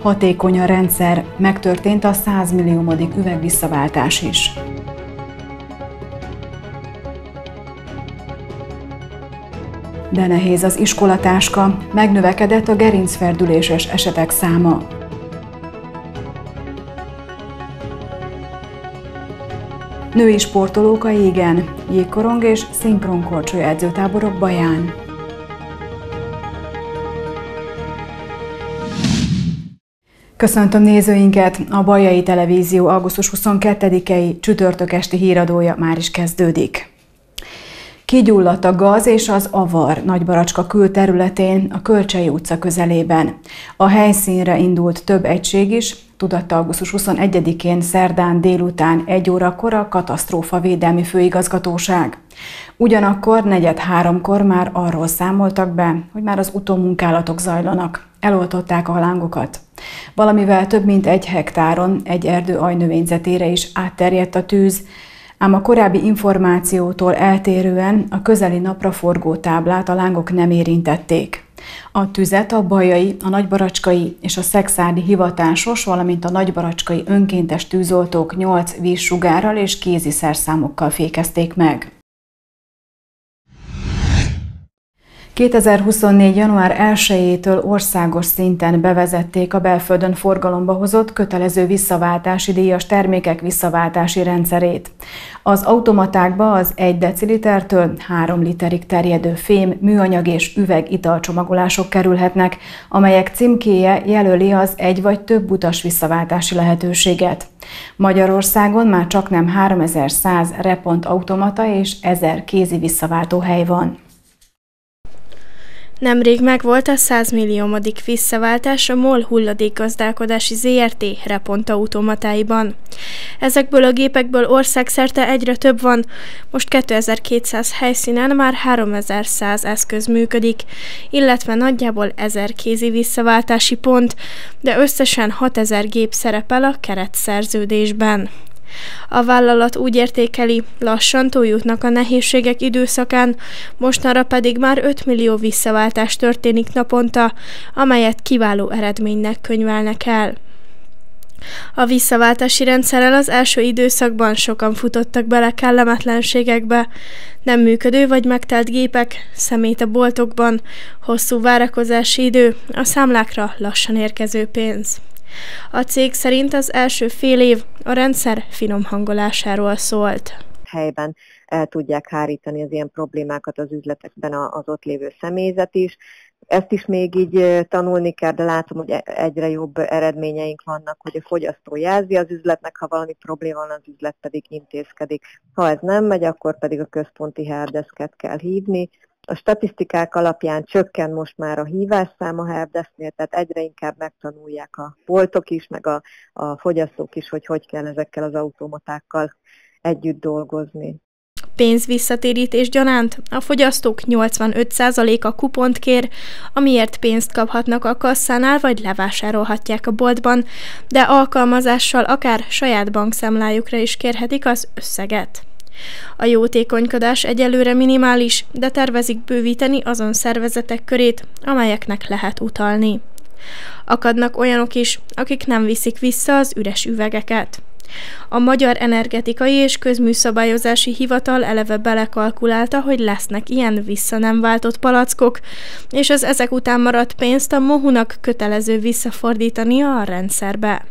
Hatékony a rendszer, megtörtént a 100 milliómodik üvegvisszaváltás is. De nehéz az iskolatáska, megnövekedett a gerincferdüléses esetek száma. Női sportolók a jégen, jégkorong és szinkronkorcsolya edzőtáborok Baján. Köszöntöm nézőinket! A Bajai Televízió augusztus 22-i csütörtök esti híradója már is kezdődik. Kigyulladt a gaz és az avar Nagybaracska külterületén, a Kölcsey utca közelében. A helyszínre indult több egység is, tudatta augusztus 21-én szerdán délután 1 órakor a Katasztrófavédelmi Főigazgatóság. Ugyanakkor 2:45-kor már arról számoltak be, hogy már az utómunkálatok zajlanak. Eloltották a lángokat. Valamivel több mint 1 hektáron egy erdő aljnövényzetére is átterjedt a tűz, ám a korábbi információtól eltérően a közeli napraforgó táblát a lángok nem érintették. A tüzet a bajai, a nagybaracskai és a szekszárdi hivatásos, valamint a nagybaracskai önkéntes tűzoltók 8 vízsugárral és kézi szerszámokkal fékezték meg. 2024. január 1-től országos szinten bevezették a belföldön forgalomba hozott kötelező visszaváltási díjas termékek visszaváltási rendszerét. Az automatákba az 1 decilitertől 3 literig terjedő fém, műanyag és üveg italcsomagolások kerülhetnek, amelyek címkéje jelöli az 1 vagy több utas visszaváltási lehetőséget. Magyarországon már csaknem 3100 repont automata és 1000 kézi visszaváltóhely van. Nemrég megvolt a 100 milliómodik visszaváltás a MOL hulladékgazdálkodási ZRT repontautomatáiban. Ezekből a gépekből országszerte egyre több van, most 2200 helyszínen már 3100 eszköz működik, illetve nagyjából 1000 kézi visszaváltási pont, de összesen 6000 gép szerepel a keretszerződésben. A vállalat úgy értékeli, lassan túljutnak a nehézségek időszakán, mostanra pedig már 5 millió visszaváltás történik naponta, amelyet kiváló eredménynek könyvelnek el. A visszaváltási rendszerrel az első időszakban sokan futottak bele kellemetlenségekbe, nem működő vagy megtelt gépek, szemét a boltokban, hosszú várakozási idő, a számlákra lassan érkező pénz. A cég szerint az első fél év a rendszer finom hangolásáról szólt. Helyben el tudják hárítani az ilyen problémákat az üzletekben az ott lévő személyzet is. Ezt is még így tanulni kell, de látom, hogy egyre jobb eredményeink vannak, hogy a fogyasztó jelzi az üzletnek, ha valami probléma van, az üzlet pedig intézkedik. Ha ez nem megy, akkor pedig a központi helpdesket kell hívni. A statisztikák alapján csökken most már a hívásszám a helpdesknél, tehát egyre inkább megtanulják a boltok is, meg a fogyasztók is, hogy kell ezekkel az automatákkal együtt dolgozni. Pénzvisszatérítés gyanánt a fogyasztók 85%-a kupont kér, amiért pénzt kaphatnak a kasszánál, vagy levásárolhatják a boltban, de alkalmazással akár saját bankszámlájukra is kérhetik az összeget. A jótékonykodás egyelőre minimális, de tervezik bővíteni azon szervezetek körét, amelyeknek lehet utalni. Akadnak olyanok is, akik nem viszik vissza az üres üvegeket. A Magyar Energetikai és Közműszabályozási Hivatal eleve belekalkulálta, hogy lesznek ilyen vissza nem váltott palackok, és az ezek után maradt pénzt a MOHU-nak kötelező visszafordítania a rendszerbe.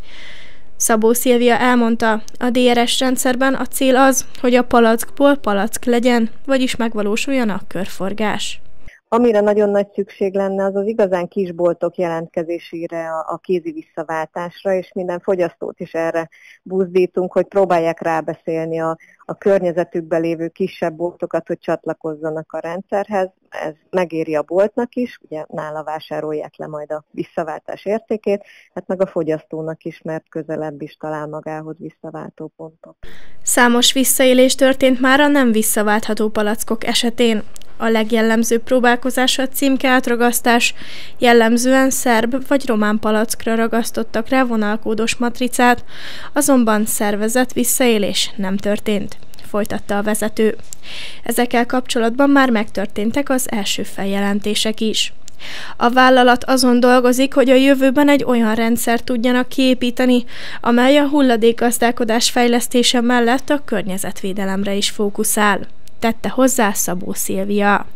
Szabó Szilvia elmondta, a DRS rendszerben a cél az, hogy a palackból palack legyen, vagyis megvalósuljon a körforgás. Amire nagyon nagy szükség lenne, az az igazán kisboltok jelentkezésére, a kézi visszaváltásra, és minden fogyasztót is erre buzdítunk, hogy próbálják rábeszélni a környezetükben lévő kisebb boltokat, hogy csatlakozzanak a rendszerhez. Ez megéri a boltnak is, ugye nála vásárolják le majd a visszaváltás értékét, hát meg a fogyasztónak is, mert közelebb is talál magához visszaváltó pontot. Számos visszaélés történt már a nem visszaváltható palackok esetén. A legjellemzőbb próbálkozás a címke átragasztás, jellemzően szerb vagy román palackra ragasztottak rá vonalkódos matricát, azonban szervezett visszaélés nem történt, folytatta a vezető. Ezekkel kapcsolatban már megtörténtek az első feljelentések is. A vállalat azon dolgozik, hogy a jövőben egy olyan rendszert tudjanak kiépíteni, amely a hulladékgazdálkodás fejlesztése mellett a környezetvédelemre is fókuszál. Tette hozzá Szabó Szilvia.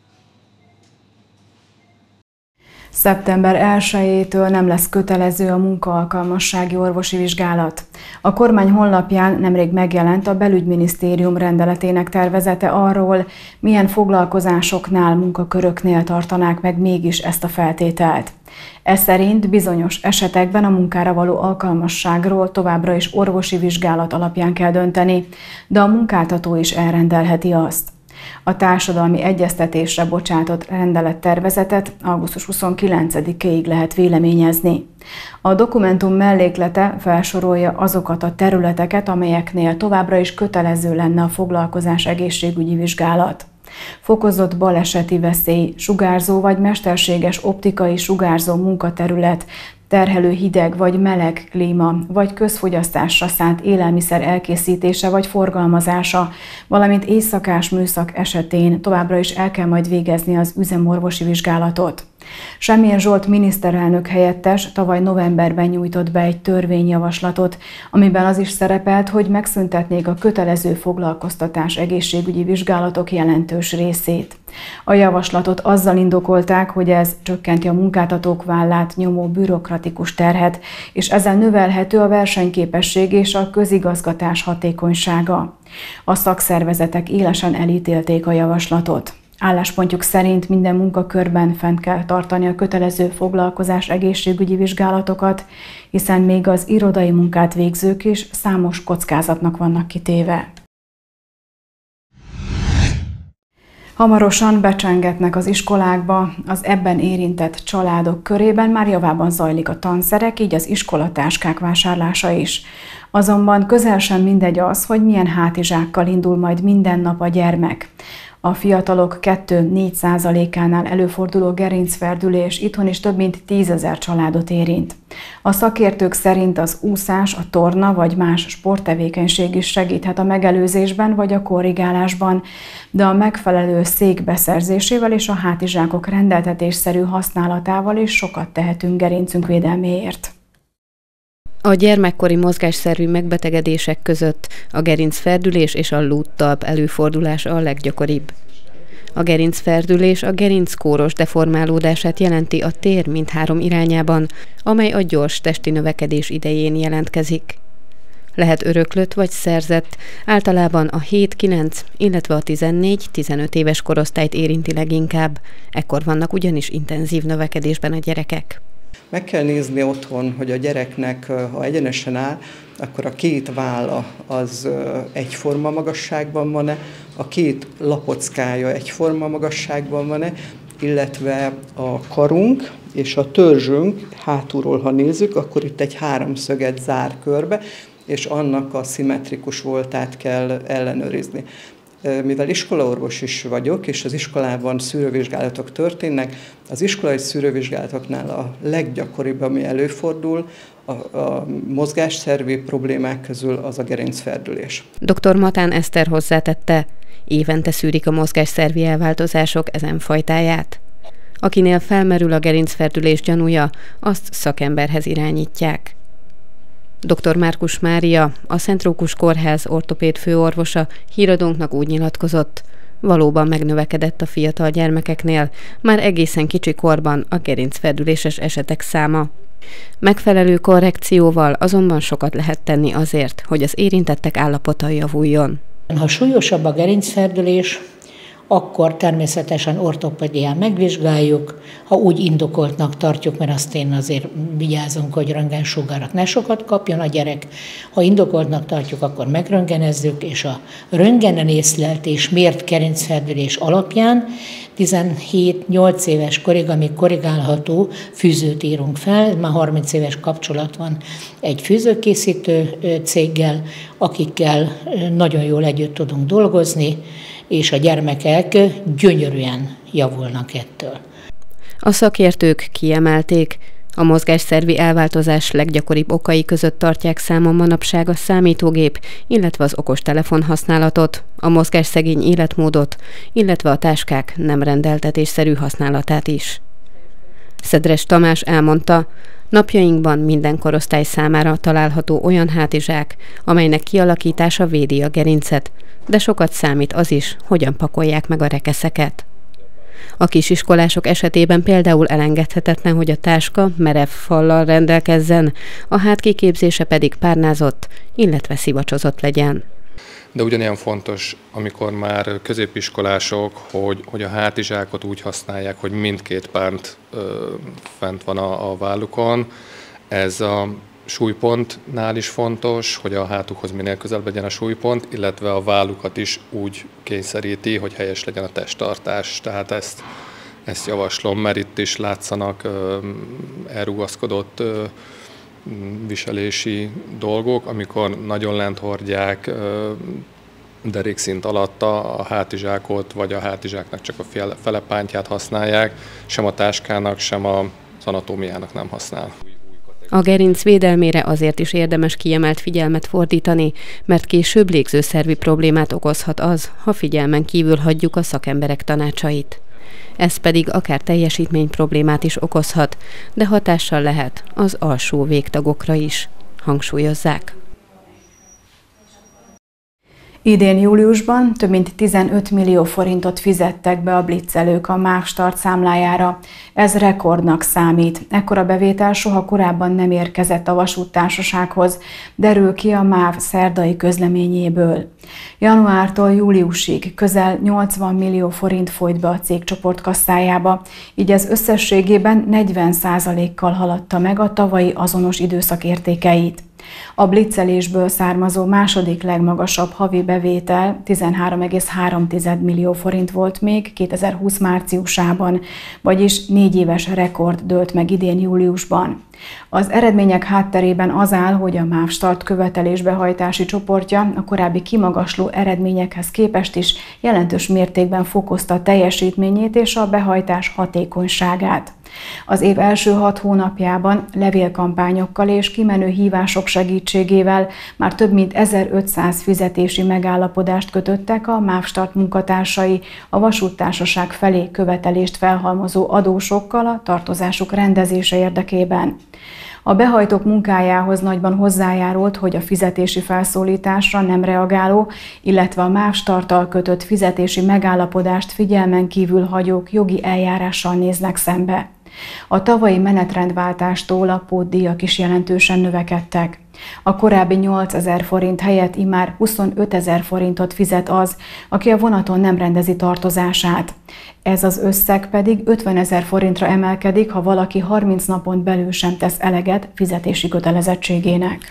Szeptember 1-től nem lesz kötelező a munkaalkalmassági orvosi vizsgálat. A kormány honlapján nemrég megjelent a Belügyminisztérium rendeletének tervezete arról, milyen foglalkozásoknál, munkaköröknél tartanák meg mégis ezt a feltételt. Ez szerint bizonyos esetekben a munkára való alkalmasságról továbbra is orvosi vizsgálat alapján kell dönteni, de a munkáltató is elrendelheti azt. A társadalmi egyeztetésre bocsátott rendelettervezetet augusztus 29-ig lehet véleményezni. A dokumentum melléklete felsorolja azokat a területeket, amelyeknél továbbra is kötelező lenne a foglalkozás egészségügyi vizsgálat. Fokozott baleseti veszély, sugárzó vagy mesterséges optikai sugárzó munkaterület, terhelő hideg vagy meleg klíma, vagy közfogyasztásra szánt élelmiszer elkészítése vagy forgalmazása, valamint éjszakás műszak esetén továbbra is el kell majd végezni az üzemorvosi vizsgálatot. Semmilyen Zsolt miniszterelnök helyettes tavaly novemberben nyújtott be egy törvényjavaslatot, amiben az is szerepelt, hogy megszüntetnék a kötelező foglalkoztatás egészségügyi vizsgálatok jelentős részét. A javaslatot azzal indokolták, hogy ez csökkenti a munkáltatók vállát nyomó bürokratikus terhet, és ezzel növelhető a versenyképesség és a közigazgatás hatékonysága. A szakszervezetek élesen elítélték a javaslatot. Álláspontjuk szerint minden munkakörben fent kell tartani a kötelező foglalkozás egészségügyi vizsgálatokat, hiszen még az irodai munkát végzők is számos kockázatnak vannak kitéve. Hamarosan becsengetnek az iskolákba, az ebben érintett családok körében már javában zajlik a tanszerek, így az iskolatáskák vásárlása is. Azonban közel sem mindegy az, hogy milyen hátizsákkal indul majd minden nap a gyermek. A fiatalok 2-4%-ánál előforduló gerincferdülés itthon is több mint 10 000 családot érint. A szakértők szerint az úszás, a torna vagy más sporttevékenység is segíthet a megelőzésben vagy a korrigálásban, de a megfelelő szék beszerzésével és a hátizsákok rendeltetésszerű használatával is sokat tehetünk gerincünk védelméért. A gyermekkori mozgásszervű megbetegedések között a gerincferdülés és a lúttalp előfordulása a leggyakoribb. A gerincferdülés a gerinckóros deformálódását jelenti a tér mindhárom irányában, amely a gyors testi növekedés idején jelentkezik. Lehet öröklött vagy szerzett, általában a 7-9, illetve a 14-15 éves korosztályt érinti leginkább, ekkor vannak ugyanis intenzív növekedésben a gyerekek. Meg kell nézni otthon, hogy a gyereknek, ha egyenesen áll, akkor a két válla az egyforma magasságban van-e, a két lapockája egyforma magasságban van-e, illetve a karunk és a törzsünk hátulról, ha nézzük, akkor itt egy háromszöget zár körbe, és annak a szimmetrikus voltát kell ellenőrizni. Mivel iskolaorvos is vagyok, és az iskolában szűrővizsgálatok történnek, az iskolai szűrővizsgálatoknál a leggyakoribb, ami előfordul, a mozgásszervi problémák közül az a gerincferdülés. Dr. Matán Eszter hozzátette, évente szűrik a mozgásszervi elváltozások ezen fajtáját. Akinél felmerül a gerincferdülés gyanúja, azt szakemberhez irányítják. Dr. Márkus Mária, a Szent Rókus Kórház ortopéd főorvosa híradónknak úgy nyilatkozott, valóban megnövekedett a fiatal gyermekeknél, már egészen kicsi korban a gerincferdüléses esetek száma. Megfelelő korrekcióval azonban sokat lehet tenni azért, hogy az érintettek állapota javuljon. Ha súlyosabb a gerincferdülés, akkor természetesen ortopédián megvizsgáljuk, ha úgy indokoltnak tartjuk, mert azt én azért vigyázunk, hogy röntgensugarat ne sokat kapjon a gyerek. Ha indokoltnak tartjuk, akkor megröntgenezzük, és a röntgenen észlelt és mért gerincferdülés alapján 17-8 éves korig, amíg korrigálható, fűzőt írunk fel. Már 30 éves kapcsolat van egy fűzőkészítő céggel, akikkel nagyon jól együtt tudunk dolgozni, és a gyermekek gyönyörűen javulnak ettől. A szakértők kiemelték, a mozgásszervi elváltozás leggyakoribb okai között tartják számon manapság a számítógép, illetve az okostelefon használatot, a mozgásszegény életmódot, illetve a táskák nem rendeltetésszerű használatát is. Szedres Tamás elmondta, napjainkban minden korosztály számára található olyan hátizsák, amelynek kialakítása védi a gerincet, de sokat számít az is, hogyan pakolják meg a rekeszeket. A kisiskolások esetében például elengedhetetlen, hogy a táska merev fallal rendelkezzen, a hát kiképzése pedig párnázott, illetve szivacsozott legyen. De ugyanilyen fontos, amikor már középiskolások, hogy a hátizsákot úgy használják, hogy mindkét pánt fent van a vállukon. Ez a súlypontnál is fontos, hogy a hátukhoz minél közelebb legyen a súlypont, illetve a vállukat is úgy kényszeríti, hogy helyes legyen a testtartás. Tehát ezt javaslom, mert itt is látszanak elrugaszkodott viselési dolgok, amikor nagyon lent hordják derékszint alatt a hátizsákot, vagy a hátizsáknak csak a felepántját használják, sem a táskának, sem az anatómiának nem használ. A gerinc védelmére azért is érdemes kiemelt figyelmet fordítani, mert később légzőszervi problémát okozhat az, ha figyelmen kívül hagyjuk a szakemberek tanácsait. Ez pedig akár teljesítmény problémát is okozhat, de hatással lehet az alsó végtagokra is, hangsúlyozzák. Idén júliusban több mint 15 millió forintot fizettek be a blitzelők a MÁV Start számlájára. Ez rekordnak számít. Ekkora bevétel soha korábban nem érkezett a vasúttársasághoz, derül ki a MÁV szerdai közleményéből. Januártól júliusig közel 80 millió forint folyt be a cégcsoport kasszájába, így ez összességében 40%-kal haladta meg a tavalyi azonos időszak értékeit. A blitzelésből származó második legmagasabb havi bevétel 13,3 millió forint volt még 2020 márciusában, vagyis 4 éves rekord dőlt meg idén júliusban. Az eredmények hátterében az áll, hogy a MÁV Start követelésbehajtási csoportja a korábbi kimagasló eredményekhez képest is jelentős mértékben fokozta a teljesítményét és a behajtás hatékonyságát. Az év első 6 hónapjában levélkampányokkal és kimenő hívások segítségével már több mint 1500 fizetési megállapodást kötöttek a MÁV Start munkatársai a vasúttársaság felé követelést felhalmozó adósokkal a tartozásuk rendezése érdekében. A behajtók munkájához nagyban hozzájárult, hogy a fizetési felszólításra nem reagáló, illetve a MÁV Starttal kötött fizetési megállapodást figyelmen kívül hagyók jogi eljárással néznek szembe. A tavalyi menetrendváltástól a pótdíjak is jelentősen növekedtek. A korábbi 8000 forint helyett immár 25 000 forintot fizet az, aki a vonaton nem rendezi tartozását. Ez az összeg pedig 50 000 forintra emelkedik, ha valaki 30 napon belül sem tesz eleget fizetési kötelezettségének.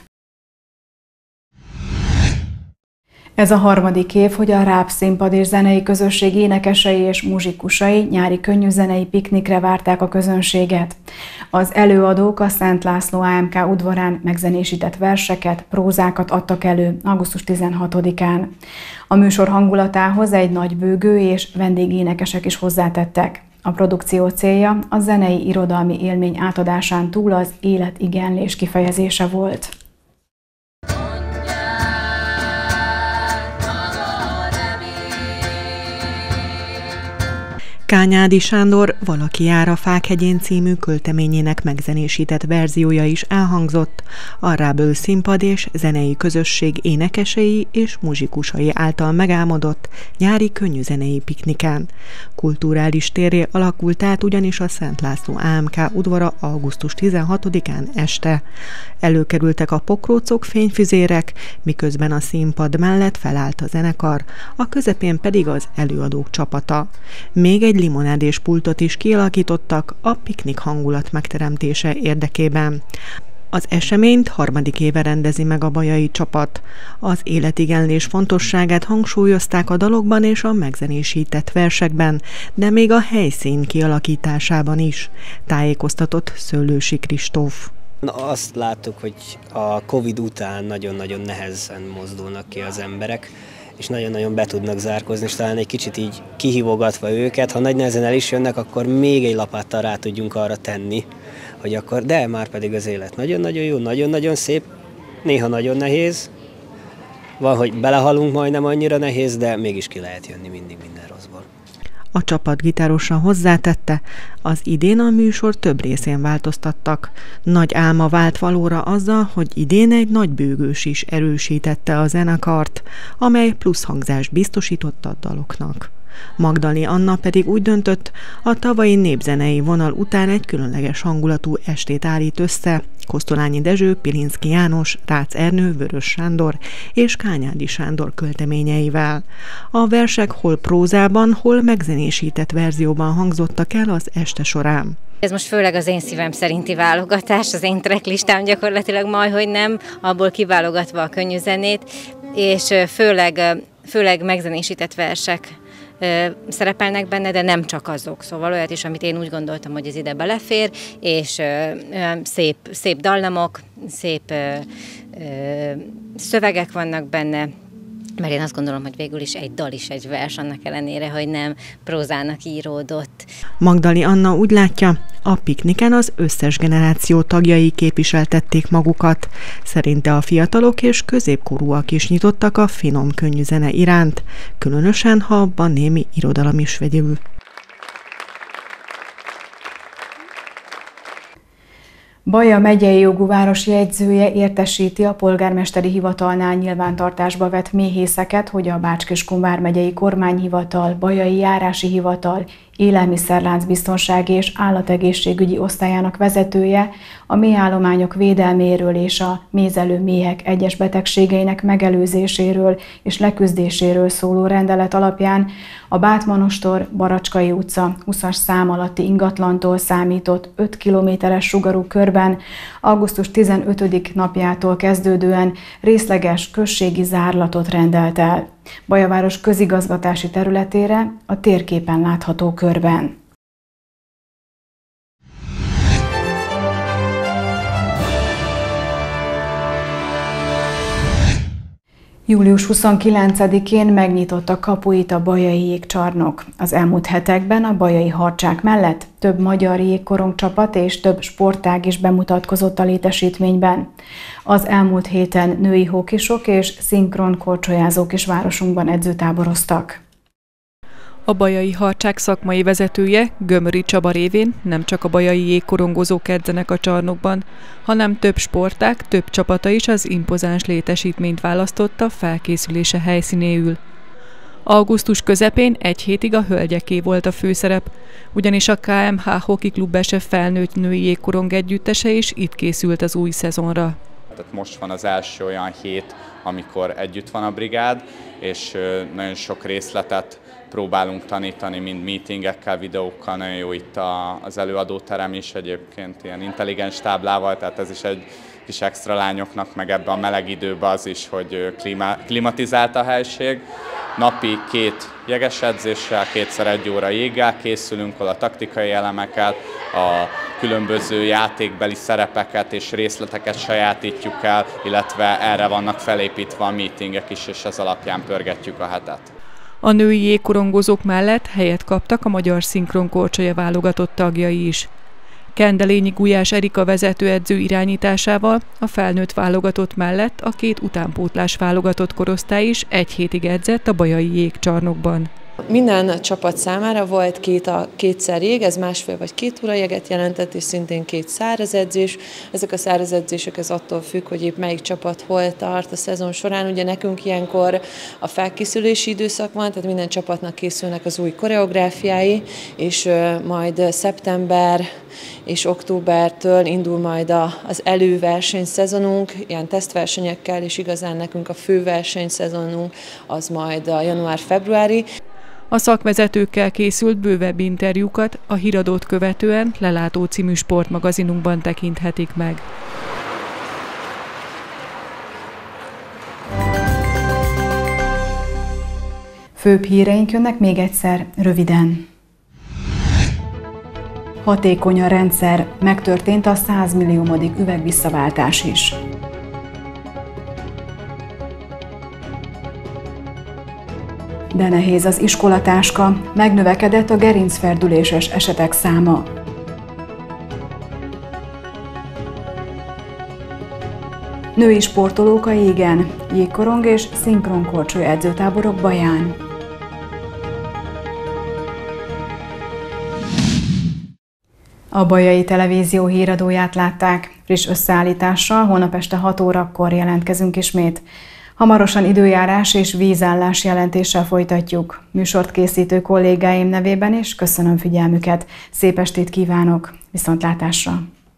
Ez a harmadik év, hogy a Ráb Színpad és Zenei Közösség énekesei és muzsikusai nyári könnyűzenei piknikre várták a közönséget. Az előadók a Szent László AMK udvarán megzenésített verseket, prózákat adtak elő augusztus 16-án. A műsor hangulatához egy nagy bőgő és vendégénekesek is hozzátettek. A produkció célja a zenei irodalmi élmény átadásán túl az életigenlés kifejezése volt. Kányádi Sándor Valaki jár a Fákhegyén című költeményének megzenésített verziója is elhangzott a Ráb Színpad és Zenei Közösség énekesei és muzsikusai által megálmodott nyári könnyűzenei pikniken. Kulturális térré alakult át ugyanis a Szent László AMK udvara augusztus 16-án este. Előkerültek a pokrócok, fényfüzérek, miközben a színpad mellett felállt a zenekar, a közepén pedig az előadók csapata. Még egy limonádés pultot is kialakítottak a piknik hangulat megteremtése érdekében. Az eseményt harmadik éve rendezi meg a bajai csapat. Az életigenlés fontosságát hangsúlyozták a dalokban és a megzenésített versekben, de még a helyszín kialakításában is, tájékoztatott Szőlősi Kristóf. Azt láttuk, hogy a Covid után nagyon-nagyon nehezen mozdulnak ki az emberek, és nagyon-nagyon be tudnak zárkózni, és talán egy kicsit így kihívogatva őket, ha nagy nehezen el is jönnek, akkor még egy lapáttal rá tudjunk arra tenni, hogy akkor, de már pedig az élet nagyon-nagyon jó, nagyon-nagyon szép, néha nagyon nehéz, van, hogy belehalunk, majdnem annyira nehéz, de mégis ki lehet jönni mindig minden rosszból. A csapat gitárosa hozzátette, az idén a műsor több részén változtattak. Nagy álma vált valóra azzal, hogy idén egy nagy bőgős is erősítette a zenekart, amely plusz hangzást biztosított a daloknak. Magdalné Anna pedig úgy döntött, a tavalyi népzenei vonal után egy különleges hangulatú estét állít össze Kosztolányi Dezső, Pilinszky János, Rácz Ernő, Vörös Sándor és Kányádi Sándor költeményeivel. A versek hol prózában, hol megzenésített verzióban hangzottak el az este során. Ez most főleg az én szívem szerinti válogatás, az én tracklistám gyakorlatilag majdhogy nem, abból kiválogatva a könnyű zenét, és főleg megzenésített versek szerepelnek benne, de nem csak azok. Szóval olyat is, amit én úgy gondoltam, hogy ez ide belefér, és szép dallamok, szép szövegek vannak benne, mert én azt gondolom, hogy végül is egy dal is egy vers, annak ellenére, hogy nem prózának íródott. Magdalné Anna úgy látja, a pikniken az összes generáció tagjai képviseltették magukat. Szerinte a fiatalok és középkorúak is nyitottak a finom könnyű zene iránt, különösen, ha abban némi irodalom is vegyül. Baja megyei jogú városjegyzője értesíti a polgármesteri hivatalnál nyilvántartásba vett méhészeket, hogy a Bács-Kiskun vármegyei kormányhivatal, Bajai járási hivatal, élelmiszerláncbiztonsági és állategészségügyi osztályának vezetője a méhállományok védelméről és a mézelő méhek egyes betegségeinek megelőzéséről és leküzdéséről szóló rendelet alapján a Bátmanostor Baracskai utca 20-as szám alatti ingatlantól számított 5 kilométeres sugarú körben augusztus 15. napjától kezdődően részleges községi zárlatot rendelt el Baja város közigazgatási területére a térképen látható körben. Július 29-én megnyitott kapuit a Bajai jégcsarnok. Az elmúlt hetekben a bajai harcsák mellett több magyar jégkorongcsapat és több sportág is bemutatkozott a létesítményben. Az elmúlt héten női hókisok és szinkron korcsolyázók is városunkban edzőtáboroztak. A bajai harcsák szakmai vezetője, Gömöri Csaba révén nem csak a bajai jégkorongozók edzenek a csarnokban, hanem több sportág, több csapata is az impozáns létesítményt választotta felkészülése helyszínéül. Augusztus közepén egy hétig a hölgyeké volt a főszerep, ugyanis a KMH Hockey Klub SF felnőtt női jégkorong együttese is itt készült az új szezonra. Tehát most van az első olyan hét, amikor együtt van a brigád, és nagyon sok részletet próbálunk tanítani, mind meetingekkel, videókkal, nagyon jó itt az előadóterem is egyébként ilyen intelligens táblával, tehát ez is egy kis extra lányoknak, meg ebben a meleg időben az is, hogy klimatizált a helység. Napi 2 jeges edzéssel, 2x1 óra jéggel készülünk, ahol a taktikai elemeket, a különböző játékbeli szerepeket és részleteket sajátítjuk el, illetve erre vannak felépítve a meetingek is, és ez alapján pörgetjük a hetet. A női jégkorongozók mellett helyet kaptak a magyar szinkronkorcsolya válogatott tagjai is. Kendelényi Gulyás Erika vezetőedző irányításával a felnőtt válogatott mellett a 2 utánpótlás válogatott korosztály is egy hétig edzett a bajai jégcsarnokban. Minden csapat számára volt 2x jég, ez 1,5 vagy 2 óra jeget jelentett, és szintén 2 száraz edzés. Ezek a száraz edzések ez attól függ, hogy épp melyik csapat hol tart a szezon során. Ugye nekünk ilyenkor a felkészülési időszak van, tehát minden csapatnak készülnek az új koreográfiái, és majd szeptember és októbertől indul majd az előversenyszezonunk, ilyen tesztversenyekkel, és igazán nekünk a fő versenyszezonunk az majd a január-februári. A szakvezetőkkel készült bővebb interjúkat a híradót követően Lelátó című sportmagazinunkban tekinthetik meg. Főbb híreink jönnek még egyszer, röviden. Hatékony a rendszer, megtörtént a 100 milliómodik üvegvisszaváltás is. De nehéz az iskolatáska, megnövekedett a gerincferdüléses esetek száma. Női sportolók a jégen, jégkorong és szinkronkorcsolya edzőtáborok Baján. A Bajai Televízió híradóját látták. Friss összeállítással holnap este 6 órakor jelentkezünk ismét. Hamarosan időjárás és vízállás jelentéssel folytatjuk. Műsort készítő kollégáim nevében is köszönöm figyelmüket. Szép estét kívánok! Viszontlátásra!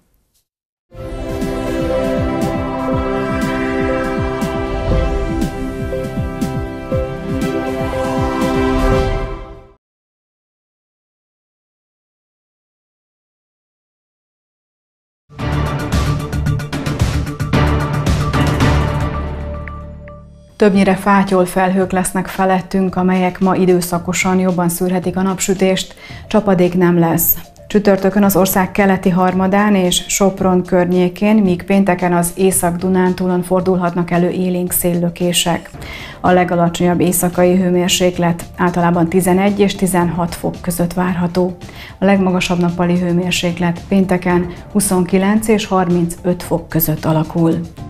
Többnyire fátyol felhők lesznek felettünk, amelyek ma időszakosan jobban szűrhetik a napsütést, csapadék nem lesz. Csütörtökön az ország keleti harmadán és Sopron környékén, míg pénteken az Észak-Dunántúlon fordulhatnak elő élénk széllökések. A legalacsonyabb éjszakai hőmérséklet általában 11 és 16 fok között várható. A legmagasabb nappali hőmérséklet pénteken 29 és 35 fok között alakul.